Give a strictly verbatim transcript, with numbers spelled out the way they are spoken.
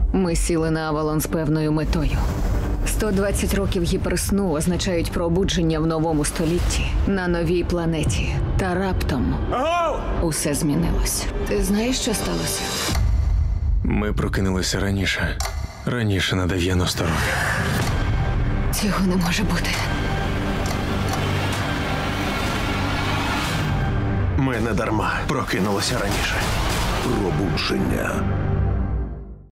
Ми сіли на Авалон з певною метою. сто двадцять років гіперсну означають пробудження в новому столітті, на новій планеті. Та раптом усе змінилось. Ти знаєш, що сталося? Ми прокинулися раніше. Раніше на дев'яносто років. Цього не може бути. Ми не дарма прокинулися раніше. Пробудження.